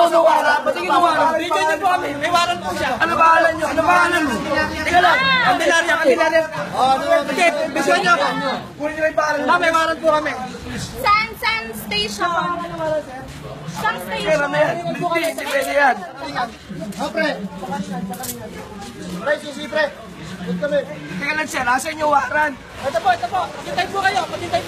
kinunuwaran? Ba't kinunuwaran? Bigyan niyo po kami. May waran po siya. Ano pangalan niyo? Ano pangalan mo? Teka lang. Candelaria. Sige, bisuan niyo ako. Kunin niyo yung pangalan. May waran po kami. San Station. San Station. Pera na yan. Hindi pwede yan. Pre. Pre, susi pre. Teka lang siya, nasa inyo waran. Ito po. Pagintay po kayo.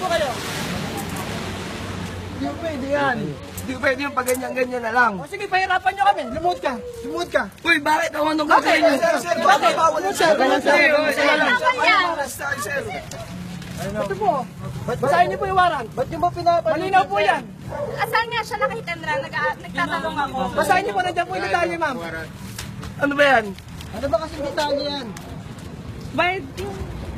Hindi pwede yan. Hindi pwede yung pag ganyan-ganyan na lang. O sige, pahirapan nyo kami. Lumuhod ka. Uy, bakit ako nung gagawin niyo? Bakit? Ito po. Basahin niyo po yung waran. Ba't yung ba pinapalit? Malinaw po yan. Asan nga siya nakita nila? Nagtatanong ako. Basahin niyo po. Nandiyan po yung detalye, ma'am. Ano ba yan? Ano ba kasing detalye yan? Bayad yung...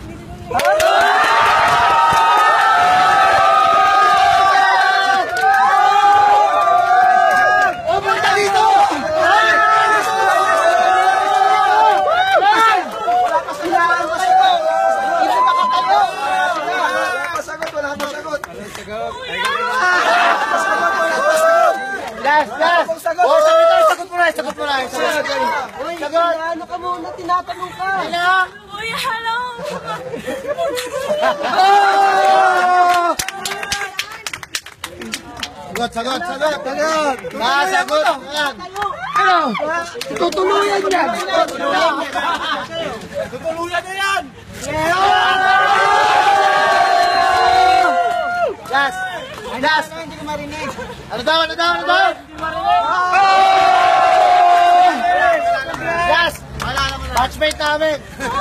Sagot mo na. Uy, ano ka muna, tinatanong ka. Uy, hello! Sagot. Sagot. Ano? Tutuluyan yan. Tutuluyan na yan! Last. Hindi ko marinig. Ano daw? Last. Batchmate namin.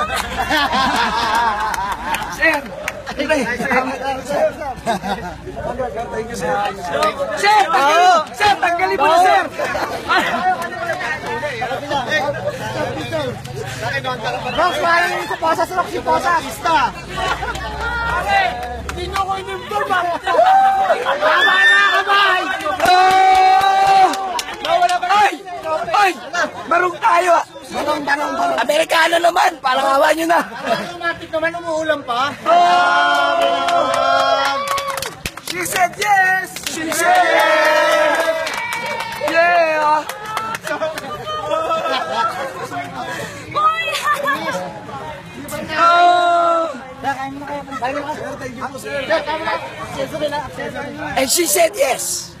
Sir! Sir, tanggalin mo na, sir! Rox, parang yung kuposa sa Rox, yung posa. Hindi nyo ko inimbol, ma'am! Tama na, kamay! Ay! Barong tayo ah! Barong. Amerikano naman! Parang awa nyo na! Automatic naman, umuulam pa. She said yes! She said yes! Yeah! And she said yes!